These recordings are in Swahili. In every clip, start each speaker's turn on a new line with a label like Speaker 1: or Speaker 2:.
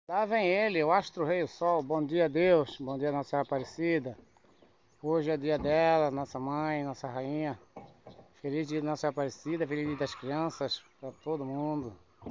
Speaker 1: Lá vem ele, o Astro Rei, o Sol. Bom dia, Deus. Bom dia, Nossa Senhora Aparecida. Hoje é dia dela, nossa mãe, nossa rainha. Feliz dia de Nossa Senhora Aparecida, feliz dia das crianças, para todo mundo.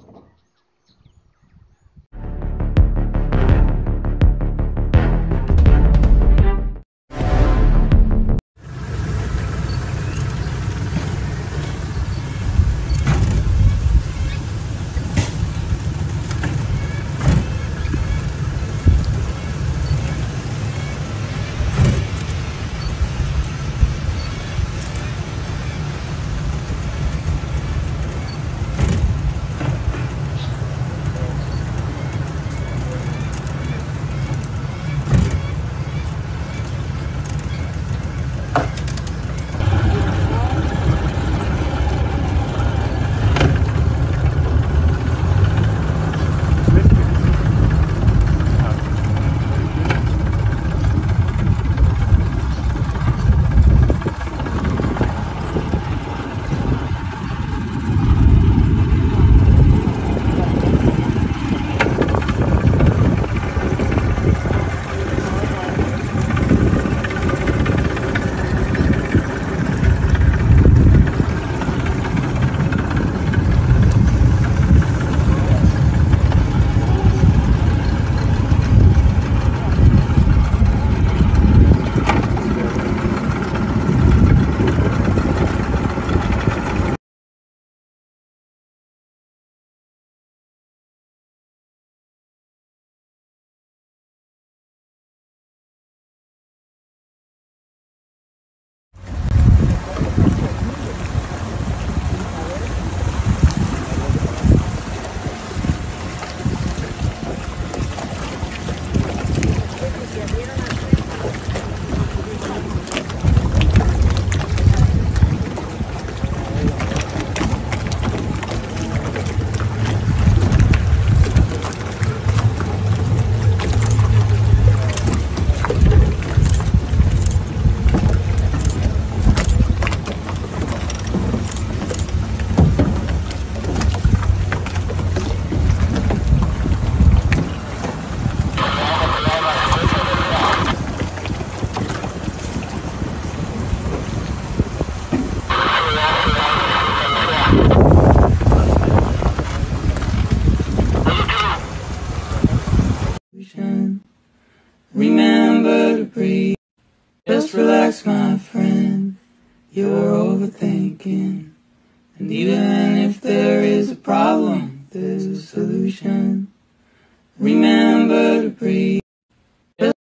Speaker 2: Remember to breathe. Just relax, my friend. You're overthinking. And even if there is a problem, there's a solution. Remember to breathe.